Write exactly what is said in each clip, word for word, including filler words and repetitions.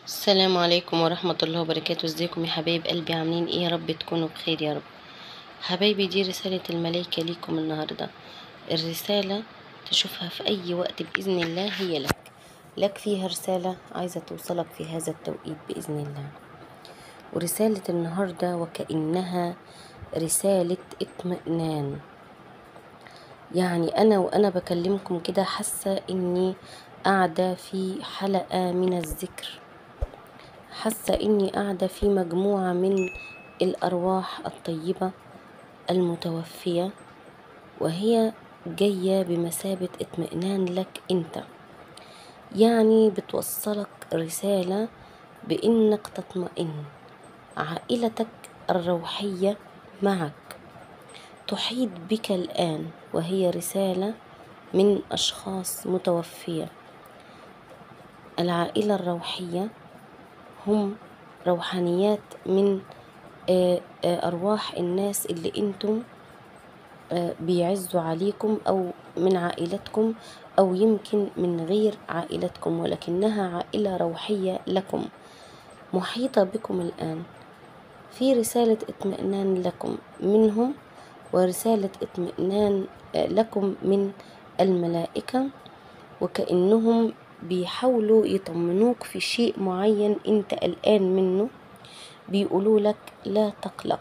السلام عليكم ورحمة الله وبركاته. ازيكم يا حبايب قلبي؟ عاملين ايه؟ يا رب تكونوا بخير يا رب. حبايبي، دي رسالة الملايكة ليكم النهاردة. الرسالة تشوفها في اي وقت بإذن الله هي لك لك فيها رسالة عايزة توصلك في هذا التوقيت بإذن الله. ورسالة النهاردة وكأنها رسالة اطمئنان. يعني انا وانا بكلمكم كده حاسة اني قاعدة في حلقة من الذكر، حاسة إني قاعدة في مجموعة من الأرواح الطيبة المتوفية، وهي جاية بمثابة اطمئنان لك أنت. يعني بتوصلك رسالة بإنك تطمئن. عائلتك الروحية معك تحيط بك الآن، وهي رسالة من أشخاص متوفية. العائلة الروحية هم روحانيات من أرواح الناس اللي انتم بيعزوا عليكم، أو من عائلتكم، أو يمكن من غير عائلتكم، ولكنها عائلة روحية لكم محيطة بكم الآن. في رسالة اطمئنان لكم منهم، ورسالة اطمئنان لكم من الملائكة، وكأنهم بيحاولوا يطمنوك في شيء معين انت قلقان منه. بيقولوا لك لا تقلق،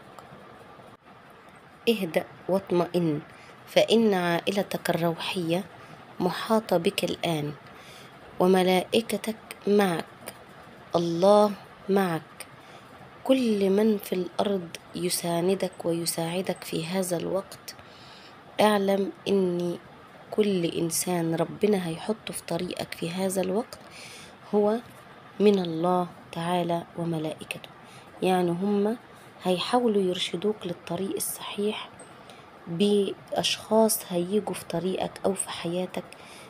اهدأ واطمئن، فإن عائلتك الروحية محاطة بك الآن، وملائكتك معك، الله معك. كل من في الأرض يساندك ويساعدك في هذا الوقت. اعلم إن كل إنسان ربنا هيحطه في طريقك في هذا الوقت هو من الله تعالى وملائكته. يعني هم هيحاولوا يرشدوك للطريق الصحيح بأشخاص هيجوا في طريقك أو في حياتك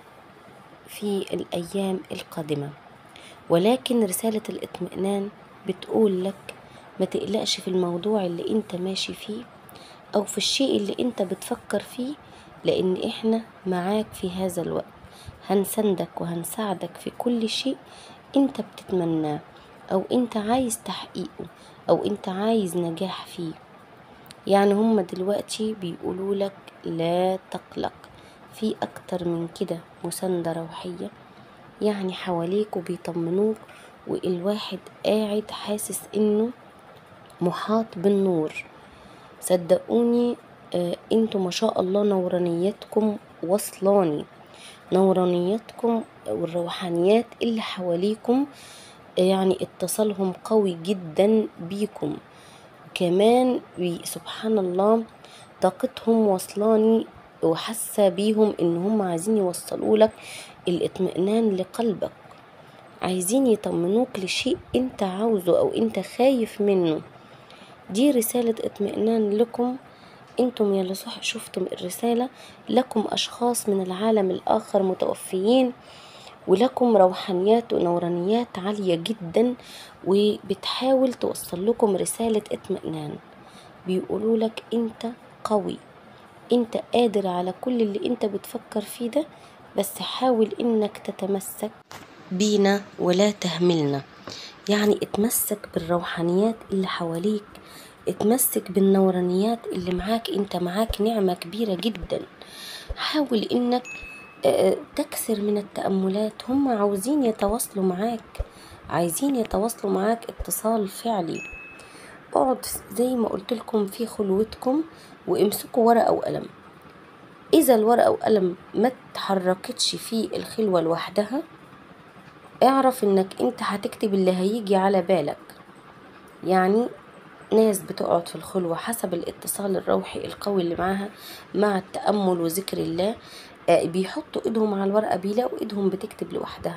في الأيام القادمة. ولكن رسالة الاطمئنان بتقول لك ما تقلقش في الموضوع اللي انت ماشي فيه، أو في الشيء اللي انت بتفكر فيه، لأن احنا معاك في هذا الوقت. هنسندك وهنساعدك في كل شيء انت بتتمناه، أو انت عايز تحقيقه، أو انت عايز نجاح فيه. يعني هم دلوقتي بيقولوا لك لا تقلق. في أكتر من كده مساندة روحية يعني حواليك وبيطمنوك، والواحد قاعد حاسس إنه محاط بالنور. صدقوني آه انتوا ما شاء الله نورانياتكم وصلاني، نورانياتكم والروحانيات اللي حواليكم يعني اتصالهم قوي جدا بيكم. كمان سبحان الله طاقتهم وصلاني، وحاسة بيهم ان هم عايزين يوصلوا لك الاطمئنان لقلبك، عايزين يطمنوك لشيء انت عاوزه او انت خايف منه. دي رسالة اطمئنان لكم انتم يلي صح شفتم الرسالة. لكم اشخاص من العالم الاخر متوفيين، ولكم روحانيات ونورانيات عالية جدا، وبتحاول توصل لكم رسالة اطمئنان. بيقولوا لك انت قوي، انت قادر على كل اللي انت بتفكر فيه ده، بس حاول انك تتمسك بينا ولا تهملنا. يعني اتمسك بالروحانيات اللي حواليك، اتمسك بالنورانيات اللي معاك. انت معاك نعمة كبيرة جدا. حاول انك تكثر من التأملات. هم عاوزين يتواصلوا معاك، عايزين يتواصلوا معاك اتصال فعلي. اقعد زي ما قلت لكم في خلوتكم وامسكوا ورقة وقلم. اذا الورقة وقلم ما تحركتش في الخلوة لوحدها، اعرف انك انت هتكتب اللي هيجي على بالك. يعني ناس بتقعد في الخلوة حسب الاتصال الروحي القوي اللي معاها مع التأمل وذكر الله، بيحطوا ايدهم على الورقة بيلاقوا ايدهم بتكتب لوحدها.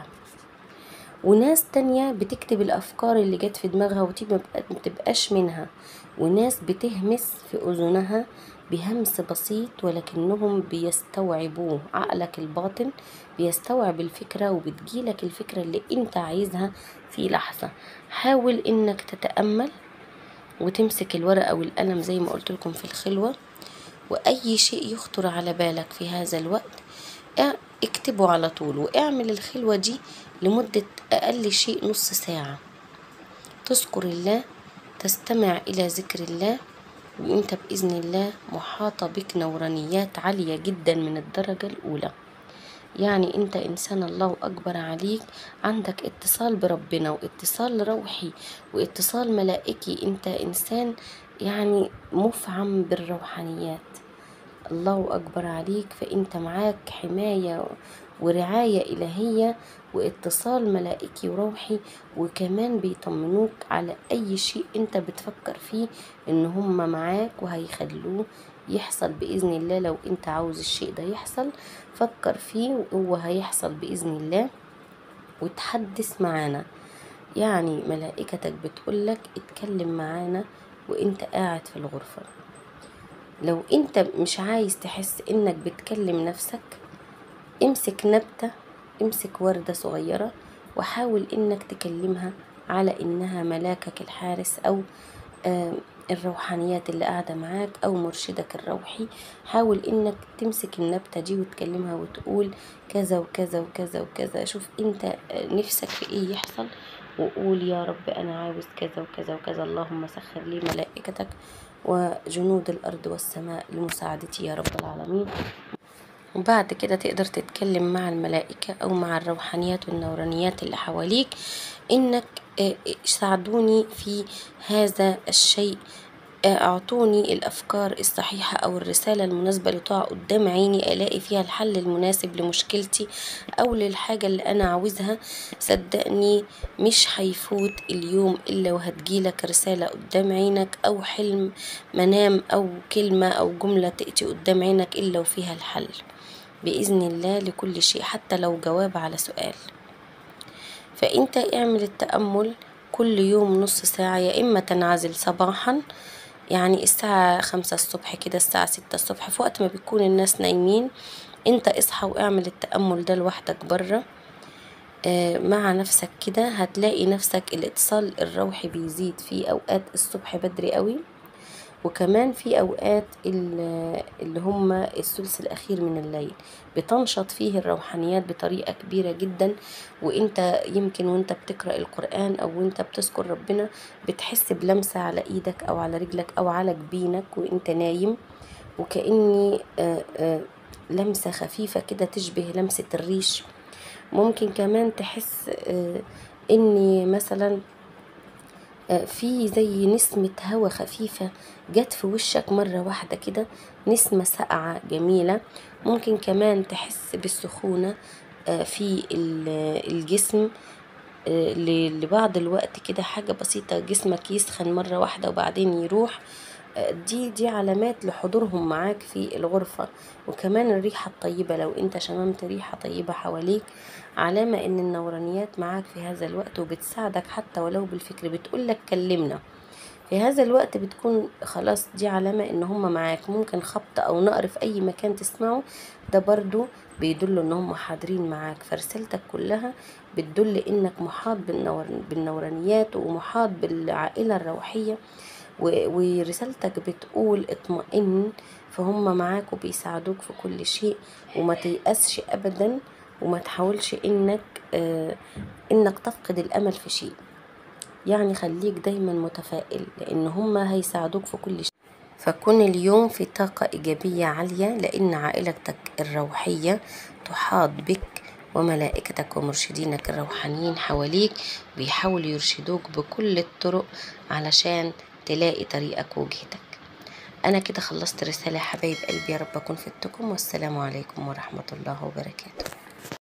وناس تانية بتكتب الافكار اللي جت في دماغها وتبقى متبقاش منها. وناس بتهمس في اذنها بهمس بسيط، ولكنهم بيستوعبوه. عقلك الباطن بيستوعب الفكرة، وبتجيلك الفكرة اللي انت عايزها في لحظة. حاول انك تتأمل وتمسك الورقة والقلم زي ما قلت لكم في الخلوة، واي شيء يخطر على بالك في هذا الوقت اكتبه على طول، واعمل الخلوة دي لمدة أقل شيء نص ساعة، تذكر الله، تستمع إلى ذكر الله، وانت بإذن الله محاطة بك نورانيات عالية جدا من الدرجة الأولى. يعني انت انسان الله اكبر عليك، عندك اتصال بربنا واتصال روحي واتصال ملائكي، انت انسان يعني مفعم بالروحانيات. الله اكبر عليك، فانت معاك حماية ورعاية الهية واتصال ملائكي وروحي، وكمان بيطمنوك على اي شيء انت بتفكر فيه ان هم معاك وهيخلوه يحصل بإذن الله. لو انت عاوز الشيء ده يحصل فكر فيه وهو هيحصل بإذن الله. وتحدث معانا، يعني ملائكتك بتقولك اتكلم معانا وانت قاعد في الغرفة. لو انت مش عايز تحس انك بتكلم نفسك، امسك نبتة، امسك وردة صغيرة وحاول انك تكلمها على انها ملاكك الحارس او آه الروحانيات اللي قاعدة معاك او مرشدك الروحي. حاول انك تمسك النبتة دي وتكلمها وتقول كذا وكذا وكذا وكذا، شوف انت نفسك في ايه يحصل، وقول يا رب انا عاوز كذا وكذا وكذا، اللهم سخر لي ملائكتك وجنود الارض والسماء لمساعدتي يا رب العالمين. وبعد كده تقدر تتكلم مع الملائكة او مع الروحانيات والنورانيات اللي حواليك انك ساعدوني في هذا الشيء، اعطوني الافكار الصحيحة او الرسالة المناسبة اللي تقع قدام عيني الاقي فيها الحل المناسب لمشكلتي او للحاجة اللي انا عاوزها. صدقني مش هيفوت اليوم الا وهتجيلك رسالة قدام عينك او حلم منام او كلمة او جملة تأتي قدام عينك الا وفيها الحل بإذن الله لكل شيء، حتى لو جواب على سؤال. فانت اعمل التأمل كل يوم نص ساعة، يا اما تنعزل صباحا يعني الساعة خمسة الصبح كده، الساعة ستة الصبح في وقت ما بيكون الناس نايمين، انت اصحى واعمل التأمل ده لوحدك برا اه مع نفسك كده. هتلاقي نفسك الاتصال الروحي بيزيد في اوقات الصبح بدري قوي، وكمان في اوقات اللي هم الثلث الاخير من الليل بتنشط فيه الروحانيات بطريقة كبيرة جدا. وانت يمكن وانت بتقرأ القرآن او وانت بتذكر ربنا بتحس بلمسة على ايدك او على رجلك او على جبينك وانت نايم، وكأني آآ آآ لمسة خفيفة كده تشبه لمسة الريش. ممكن كمان تحس اني مثلا في زي نسمة هوا خفيفة جت في وشك مرة واحدة كده، نسمة ساقعة جميلة. ممكن كمان تحس بالسخونة في الجسم لبعض الوقت كده، حاجة بسيطة جسمك يسخن مرة واحدة وبعدين يروح، دي دي علامات لحضورهم معاك في الغرفة. وكمان الريحة الطيبة، لو انت شممت ريحة طيبة حواليك علامة ان النورانيات معاك في هذا الوقت وبتساعدك حتى ولو بالفكر، بتقولك كلمنا في هذا الوقت، بتكون خلاص دي علامة ان هم معاك. ممكن خبط او نقر في اي مكان تسمعه، ده برضو بيدل ان هم حاضرين معاك. فرسالتك كلها بتدل انك محاط بالنور بالنورانيات ومحاط بالعائلة الروحية، ورسالتك بتقول اطمئن، فهم معاك وبيساعدوك في كل شيء. وما تيأسش ابدا، وما تحاولش انك آه انك تفقد الامل في شيء، يعني خليك دايما متفائل لان هم هيساعدوك في كل شيء. فكن اليوم في طاقة ايجابية عالية، لان عائلتك الروحية تحاط بك وملائكتك ومرشدينك الروحانيين حواليك بيحاولوا يرشدوك بكل الطرق علشان تلاقي طريقك ووجهتك. انا كده خلصت رسالة يا حبايب قلبي، يا رب اكون فدتكم، والسلام عليكم ورحمة الله وبركاته.